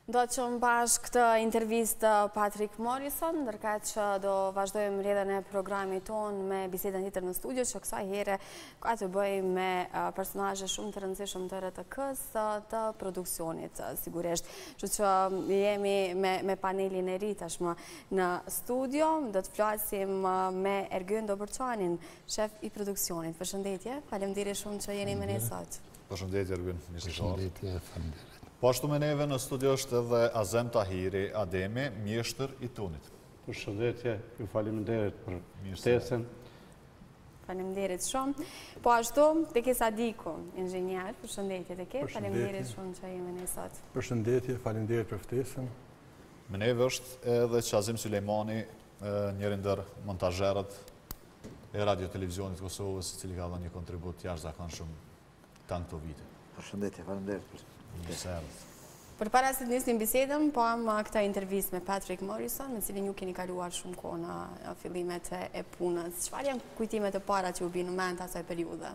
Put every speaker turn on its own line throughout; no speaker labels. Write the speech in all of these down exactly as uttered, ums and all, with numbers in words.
Do të qëmë bash këtë intervistë Patrick Morrison, ndërka që do vazhdojmë rrjedhën e programit tonë me bisedën tjetër në studio, që kësaj here ka të bëjmë me personazhe shumë të rëndësishëm të R T K-s të produksionit, sigurisht. Që që jemi me, me panelin e ri tashmë në studio, do të flasim me Ergyn Dobërçanin, shef i produksionit. Përshëndetje, faleminderit shumë që jeni me ne sot.
Përshëndetje Ergyn, mirë se ardhur.
Përshëndetje, faleminderit.
Po ashtu me neve në studio është edhe Azem Tahiri, Ademi, mjeshtër i tunit.
Përshëndetje, ju faleminderit për ftesën.
Faleminderit shumë. Po ashtu, Teke Sadiku, inxhinier, përshëndetje Teke, faleminderit shumë që jemi ne sot.
Përshëndetje, faleminderit për ftesën.
Me neve është edhe Qazim Sulejmani, njëri ndër montazherët e radio televizionit Kosovës, i cili ka dhënë një kontribut jashtëzakonshëm tanë këto vite.
Përshëndetje, faleminderit.
Për para se të nisnim bisedën, po am këta intervistë me Patrick Morrison, me cilin ju keni kaluar shumë kohë në fillimet e punës. Çfarë janë kujtimet e para që u binë në mend asaj periudhe?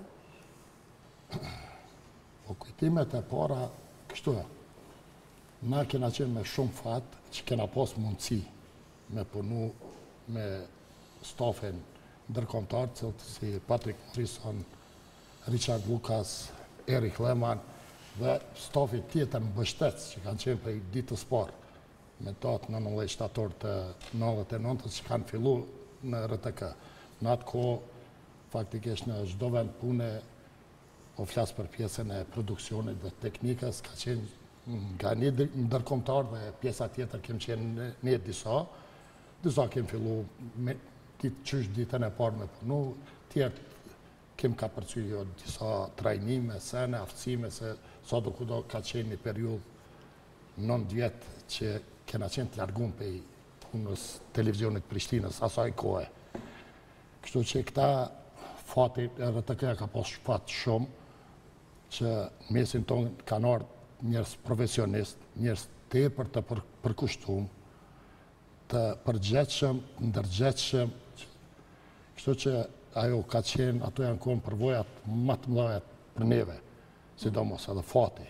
Po kujtimet e para kështu e. Na kena qenë me shumë fat që kena pas mundësi me punu me stafin ndërkombëtar, cilët si Patrick Morrison, Richard Lucas, Erik Lehman dhe stafi tjetër mbështetës që kanë qenë prej ditës parë me datë nëntëmbëdhjetë shtator të nëntëdhjetë e nëntës që kanë fillu në R T K. Në atë kohë, faktikisht në çdo vend pune, po flas për pjesën e produksionit dhe teknikës, ka qenë nga një ndërkombëtar dhe pjesa tjetër kem qenë ne disa. Disa kem fillu me ditë qysh ditën e parë me punu, tjerë kem ka përcyjo disa trajnime, sene, aftësime, se sa do kudo ka qenë një periudhë nëntë vjetë që kena qenë të largun për punës televizionit Prishtinës, asaj kohë. Kështu që këta fati e R T K ka pas fat shumë, që mesin tonë kanë ardhur njerëz profesionist, njerëz tepër të për, përkushtuar, të përgjegjshëm, ndërgjegjshëm. Kështu që ajo ka qenë, ato janë konë përvojat më të mëdha për neve, sidomos edhe fati.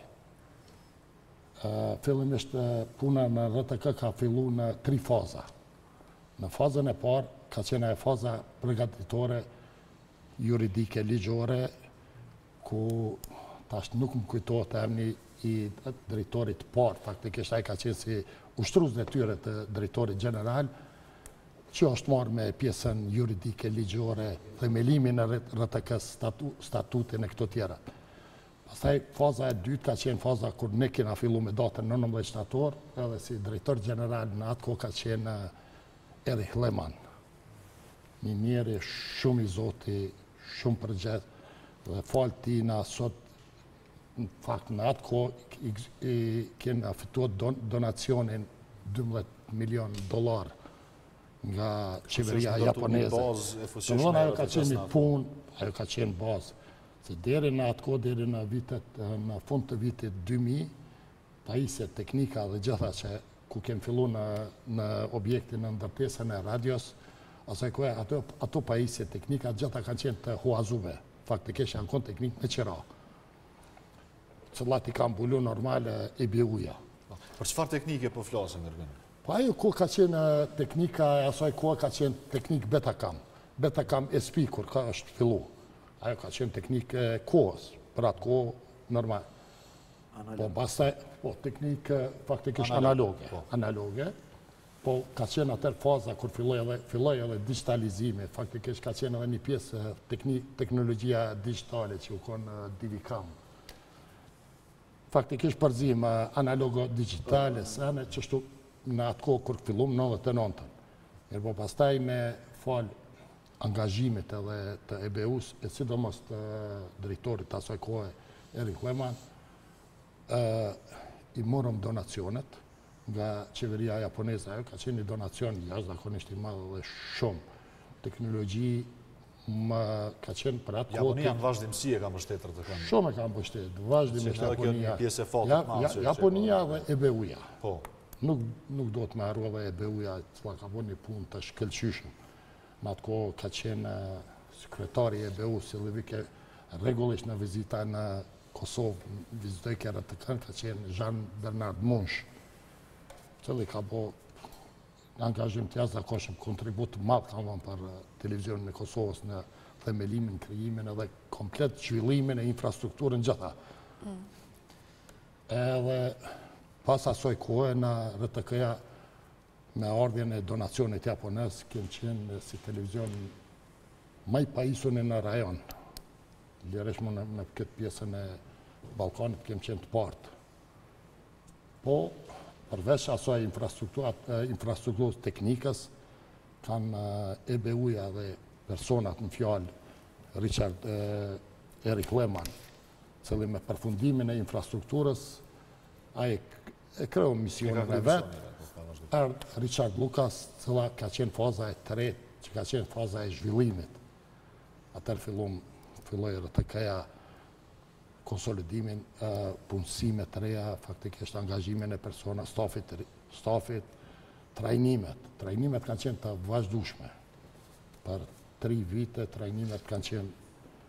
Fillimisht puna në R T K ka fillu në tri faza. Në fazën e parë ka qenë e faza përgatitore, juridike, ligjore, ku tash nuk më kujtohet emri i drejtorit parë, faktikisht ai ka qenë si ushtrues detyre të drejtorit general, që është marrë me pjesën juridike, ligjore, themelimin e R T K-s, statutin e këto tjera. Pastaj faza e dytë ka qenë faza kur ne kena fillu me datën nëntëmbëdhjetë shtator, edhe si drejtor general në atë kohë ka qenë Erik Lehman. Një njeri shumë i zoti, shumë përgjith, dhe falë ti na sot, në fakt në atë kohë kena fituar donacionin dymbëdhjetë milion dollar nga qeveria japoneze. Domthon ajo ka qenë një punë, ajo ka qenë bazë. Se deri në atë kohë, deri në vitet, në fund të vitit dy mijë, pajisjet, teknika dhe gjitha që ku kem fillu në, në objektin në ndërtesën e radios, asaj kohë ato, ato pajisjet, teknika gjitha kanë qenë të huazume. Faktikisht janë konë teknikë me qira. Cëllat i kam bulu normale e B U-ja.
Për çfarë teknike po flasim, Ergyn?
Po ajo ko ka qenë teknika, e asaj kohë ka qenë teknik Betacam. Betacam S P, kur ka është fillu. Ajo ka qenë teknikë kohës, për atë kohë normal. Po pastaj, po teknikë faktikisht analoge. Analoge. Po ka qenë atër faza kur filloi edhe, filloi edhe digitalizimi. Faktikisht ka qenë edhe një pjesë teknologjia digitale që u konë Divicam. Faktikisht përzim analogo-digitale, sene, qështu në atë kohë kur fillum në nëntëdhjetë e nëntën. Mirë po pastaj me falë angazhimit edhe të E B U-s, e sidomos të drejtorit asaj kohë Erik Lehman, i morëm donacionet nga qeveria japoneze. Ajo ka qenë një donacion jashtëzakonisht i madh dhe shumë. Teknologji më ka qenë për atë kohë.
Japonia në vazhdimësi e ka mbështetur të kënd.
Shumë e ka mbështetur, vazhdimisht Japonia.
Pjesë e fatit madhe.
Japonia dhe E B U-ja.
Po.
Nuk, nuk do të me arru edhe E B U-ja, cila ka bërë një punë të shkëlqyshëm. Në atë kohë ka qenë sekretari E B U, si dhe vike regullisht në vizita në Kosovë, vizitoj kërë të kënë, ka qenë Jean Bernard Munch. cili ka bo angazhim të jashtëzakonshëm, kontribut të madh ka dhënë për televizionin e Kosovës në themelimin, krijimin edhe komplet zhvillimin e infrastrukturën gjitha. Mm. Edhe pas asoj kohë në R T K-ja me ardhjen e donacionit japonez kemë qenë si televizion më i pajisur në rajon. Liresh më në, në këtë pjesën e Ballkanit kemë qenë të partë. Po, përveç asoj infrastrukturës teknikës, kanë E B U-ja dhe personat në fjalë, Richard Erik Lehmann, cili me përfundimin e infrastrukturës, a e, e kreu misionin e vetë, er Richard Lucas, cila ka qenë faza e tretë, që ka qenë faza e zhvillimit. Atër fillum, filloj R T K-ja konsolidimin, punësime të reja, faktikisht angazhimin e persona, stafit, stafit, trajnimet. Trajnimet kanë qenë të vazhdueshme. Për tri vite, trajnimet kanë qenë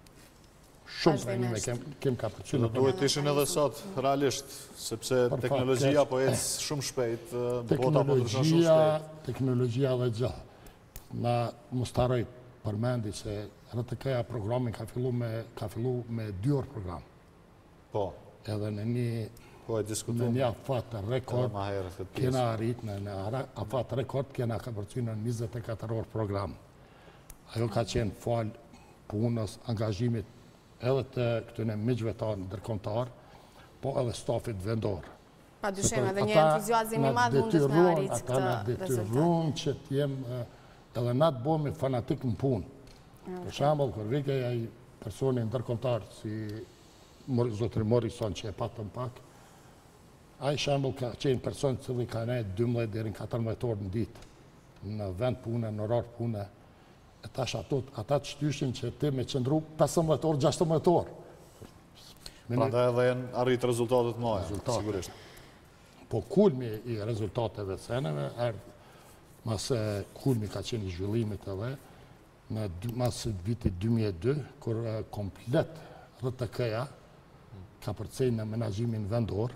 shumë trajnime, kem, kem ka përqynë.
Në duhet ishin edhe sot, realisht, sepse teknologjia po ecë shumë shpejt, bota po ndryshon shumë shpejt.
Teknologjia dhe gjithë. Na mustaroj përmendi që R T K-ja programin ka fillu me, ka fillu me dy orë program.
Po.
Edhe në një,
po e diskutum,
në një afat rekord, kena arrit në një afat rekord, kena ka përqynë në njëzet e katër orë program. Ajo ka qenë falë punës, angazhimit edhe të këtëne miqvetar ndërkombëtar, po edhe stafit vendor.
Pa dyshim edhe një entuziazim i madh mundës me arrit këtë
rezultat. Ata në detyrojnë që t'jem edhe na të bomi fanatik në punë. Për shembull, kur vike ai personi ndërkombëtar si Zotri Morrison që e patëm pak, ai shembull ka qenë person që ka ne dymbëdhjetë deri në katërmbëdhjetë orë në ditë, në vend pune, në orar pune. E tash ato, ata të shtyshin që ti me qëndru pesëmbëdhjetë orë, gjashtëmbëdhjetë orë.
Prandaj edhe janë arrit rezultatet të mëdha, sigurisht.
Po kulmi i rezultateve të seneve, erdhë mas kulmi ka qenë i zhvillimit edhe, në mas vitit dy mijë e dy, kur komplet R T K-ja ka përcej në menaxhimin vendor,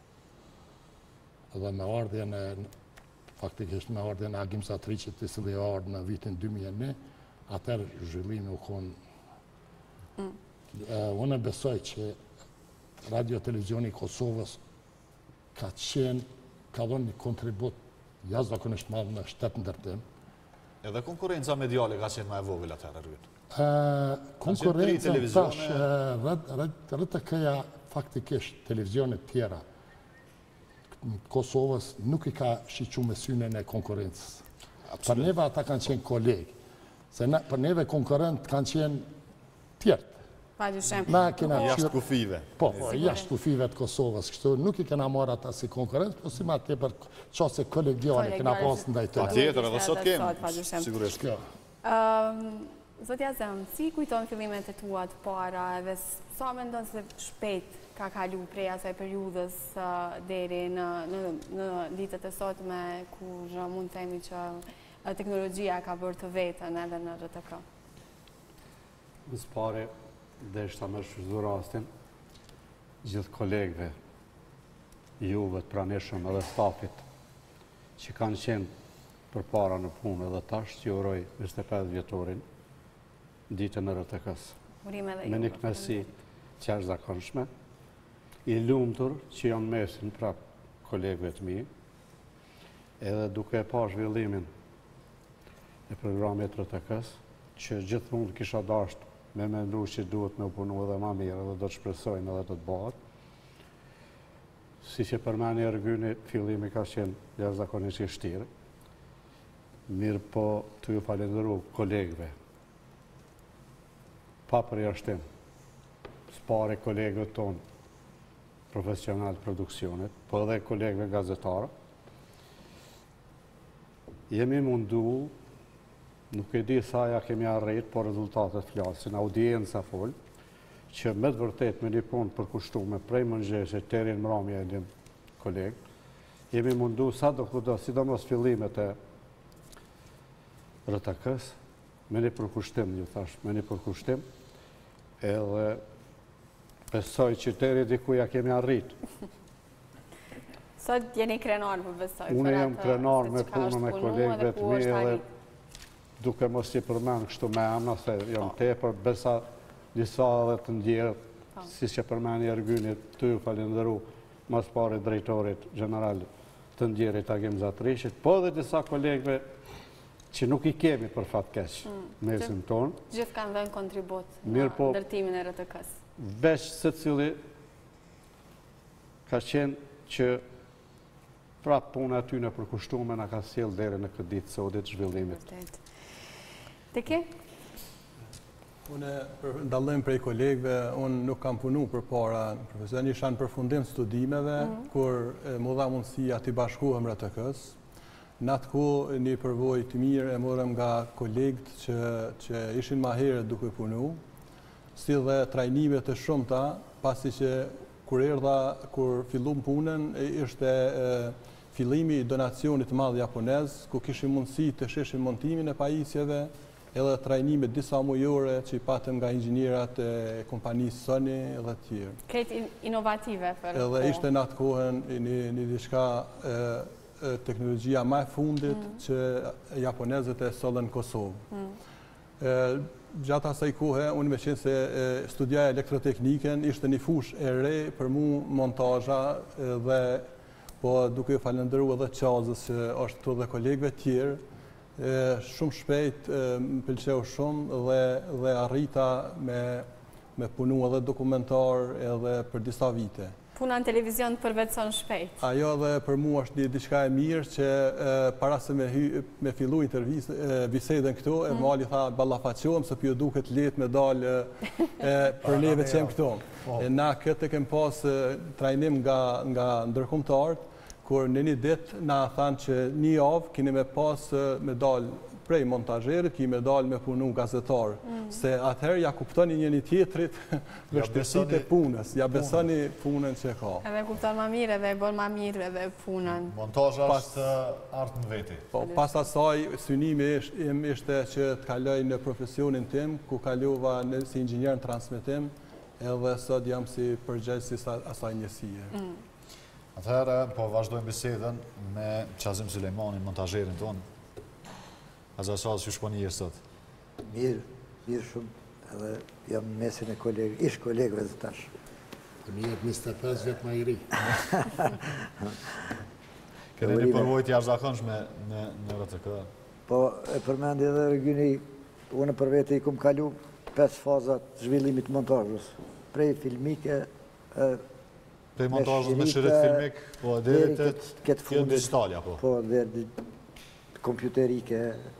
edhe me ardhjen e, faktikisht me ardhjen e Agim Satriqit, i cili ardhë në vitin dy mijë e një, atër zhvillimi u konë. Mm. Unë besoj që Radio Televizioni Kosovës ka qenë, ka dhënë një kontribut jashtëzakonisht madh në shtet ndërtim.
Edhe konkurenca mediale ka qenë më e vogël atëherë rryt.
Konkurenca tash R T K-ja faktikisht televizionet tjera në Kosovës nuk i ka shiqu me synën e konkurencës. Për neve ata kanë qenë kolegë, se na, për neve konkurent kanë qenë tjertë.
Pa dyshim.
Jashtë kufive.
Po, po jashtë kufive të Kosovës. Kështu nuk i kena marrë ata si konkurent, po si ma tepër qase kolegiale kena pasë ndaj të.
Pa tjetër, edhe sot kemë, sigurisht.
Zotja Zem, si kujton fillimet e tua të para, edhe sa mendon se shpejt ka kalu prej asaj periudhës deri në, në, në ditët e sotme, kur mund të themi që teknologjia ka bërë të vetën edhe në R T K?
Në spare, dhe ishta me shfrytzu rastin, gjithë kolegëve, juve të pranishëm edhe stafit, që kanë qenë për para në punë edhe tash, që uroj njëzet e pesë vjetorin, ditën e R T K-s. Me një knësi që është zakonshme, i lumtur që janë mesin prap kolegëve të mi, edhe duke e pa zhvillimin e programit R T K-s, që gjithmonë kisha dasht me mendu që duhet me punu edhe ma mirë edhe do të shpresojnë edhe do të bëhet. Si që përmeni Ergyni, fillimi ka qenë jashtëzakonisht i vështirë, mirë po të ju falenderu kolegëve, pa përjashtim, spare kolegëve tonë profesional produksionit, po edhe kolegëve gazetarë. Jemi mundu, nuk e di sa ja kemi arrit, po rezultatet flasin, audienca fol, që me të vërtet me një punë përkushtume prej mëngjesit deri në mramje e një kolegë, jemi mundu sa do kudo, sidomos fillimet e R T K-s, me një përkushtim, ju thash, me një përkushtim, edhe besoj që deri dikuja kemi arrit.
Sot jeni krenar për besoj.
Unë jam krenar me punën e kolegëve të mi edhe duke mos i përmenë kështu me emna se jam tepër, besa disa edhe të ndjerët, si që përmeni Ergynit, të ju falenderu, mas pari drejtorit general të ndjerit Agim Zatrishit, po edhe disa kolegëve që nuk i kemi për fat keq në mesin tonë.
Gjithë kanë dhënë kontribut në ndërtimin e R T K-s.
Veç se cili ka qenë që prapë punë aty në përkushtume në ka sjell deri në këtë ditë sotit zhvillimit.
Të ke?
Unë ndallim prej kolegëve, unë nuk kam punu për para në profesion, isha në përfundim studimeve, kur mu dha mundësia të bashkuhem R T K-s. Në atë ku një përvoj të mirë e morëm nga kolegët që ishin ma herët duke punu, si dhe trajnimet të shumëta, pasi që kur erdha, kur fillum punën, ishte fillimi i donacionit madh japonez, ku kishim mundësi të sheshim montimin e pajisjeve, edhe trajnimet disa mujore që i patëm nga inxhinierat e kompanisë Sony edhe të tjerë.
Kretë inovative për...
Edhe ishte në atë kohën një diçka teknologjia ma e fundit që japonezët e sollën në Kosovë. Gjatë asaj kohe, unë me qenë se studiaja elektrotekniken, ishte një fush e re për mu montazha dhe po duke falenderu edhe qazës që është të dhe kolegëve tjerë, shumë shpejt më pëlqeu shumë dhe arrita me punu edhe dokumentar edhe për disa vite.
Puna në televizion përvetëson shpejt.
Ajo dhe për mu është një diçka e mirë që para se me fillu bisedën këto, e mali tha ballafaqohem se pjo duket letë me dalë për neve që jem këto. Na këtë e kem pas trajnim nga ndërkombëtarët, kur në një ditë na thanë që një javë kini me pas me dalë prej montazherit, kini me dalë me punu gazetar. Se atëherë ja kuptoni një një tjetrit vështirësit e punës, ja besoni punën që ka.
Edhe kupton ma mirë edhe e bon ma mirë edhe punën.
Montazha është artë në veti.
Pas asaj, synimi ishte që të kaloj në profesionin tim, ku kalova si inxhinier në transmetim, edhe sot jam si përgjegjësi asaj njësie.
Atëherë, po vazhdojmë bisedën me Qazim Sulejmanin, montazherin tonë. Aza Saz, që shpo njërë sot?
Mirë, mirë shumë, edhe jam në mesin e kolegë, ish kolegëve dhe tash.
Për një jetë njëzet e pesë vjetë ma i ri.
Këtë një përvojt jashtëzakonshme në R T K?
Po, e përmendi edhe Ergyni, unë për vete i kum kalu pesë fazat zhvillimit montazhës. Prej filmike,
Prej montazhës me shirit filmik, po deri të këtë digitalja, po?
Po, dhe kompjuterike.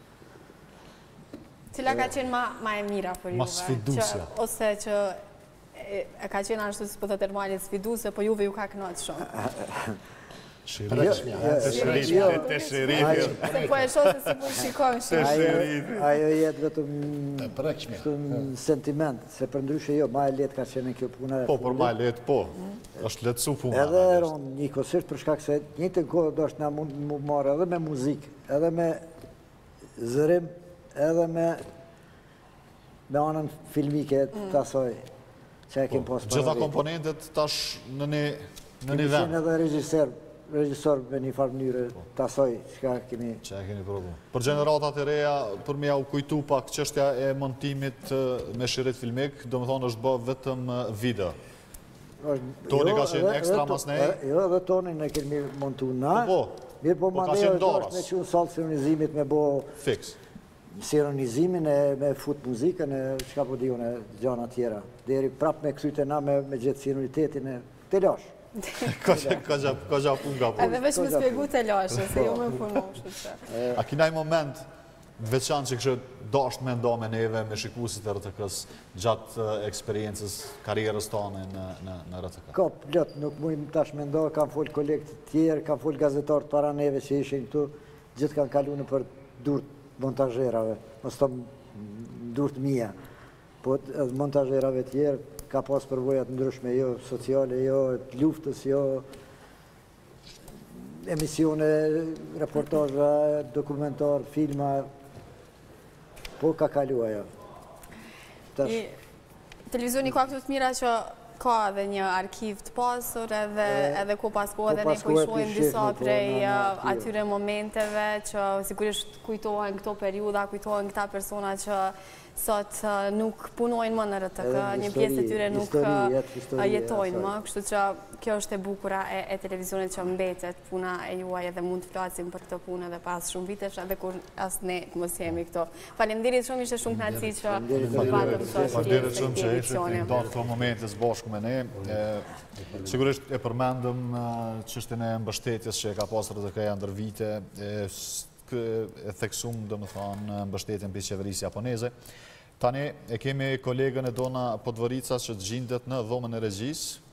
Cila ka qenë ma e mira për juve?
Ma sfidusja.
Ose që e ka qenë ashtu si për të termalit sfiduse, po juve ju ka kënaqë shumë.
Shirifja. Të shirifja. Të shirifja.
Se po e shohë se si po shikojnë shumë.
Ajo jetë vetëm sentiment, se për ndryshe jo, ma e letë ka qenë kjo puna.
Po, për ma e letë, po. është letësu puna.
Edhe eron një kosisht për shkak se njëtë në kohë do është nga mund më marë edhe me muzikë, edhe me zërim, edhe me me anën filmike të asoj që e kemë posë për
Gjitha komponentet tash në një vend.
Kemi qenë edhe regjisor, regjisor me një farë mënyrë të asoj që kemi...
Që e keni provu. Për generatat e reja, për me ja u kujtu pak çështja e montimit me shirit filmik, do më thonë është bë vetëm video. Toni ka qenë ekstra mas nej?
Jo, dhe Tonin e kemi montu na.
Po,
mirë po ma me është me që salë sinonizimit me bo...
Fix.
Sinonizimin e me fut muzikën e shka po dion e gjana tjera. Deri prap me kësyte na me gjithë sinonitetin e të lash.
Ka gja pun nga pun.
Edhe veç me spjegu të lashe, se jo me punu.
A kinaj moment veçan që kështë dasht me nda me neve, me shikusit e R T K-s gjatë eksperiencës, karierës tane në R T K?
Ka plët, nuk mujmë tash me nda, kam fol kolegët tjerë, kam fol gazetarët para neve që ishin këtu, gjithë kanë kalu në për durt montazherave, mos të durt mija. Po edhe montazherave tjerë, ka pas përvojat ndryshme, jo sociale, jo luftës, jo emisione, reportajra, dokumentar, filma, po ka kalu ajo.
Televizioni ka këtë të mira që ka edhe një arkiv të pasur edhe ku paskohet dhe ne po i
paskohet,
shohim
i
disa
shihni, po,
prej
në- në arkiv.
atyre momenteve që sigurisht kujtohen këto periuda, kujtohen këta persona që sot uh, nuk punojnë më në R T K,
Edhe
një
histori,
pjesë e tyre nuk
histori,
uh,
jetë histori e
jetojnë më,
asaj.
kështu që kjo është e bukura e, e televizionit që mbetet puna e juaj edhe mund të flasim për këtë punë edhe pas shumë vitesh edhe kur as ne mos jemi këto. Faleminderit shumë, ishte shumë kënaqësi që
Faleminderit.
të patëm sot
Faleminderit
pjesë
shumë që
këtij
ishit
emisioni.
ndonë këto momente së bashku me ne. E, Sigurisht e përmendëm uh, çështjen e mbështetjes që e ka pasur R T K-ja ndër vite, e, s- kë- e theksum domethënë mbështetjen mbi qeverisë japoneze. Tani e kemi kolegën e Dona Podvoricas që gjindet në dhomën e regjisë.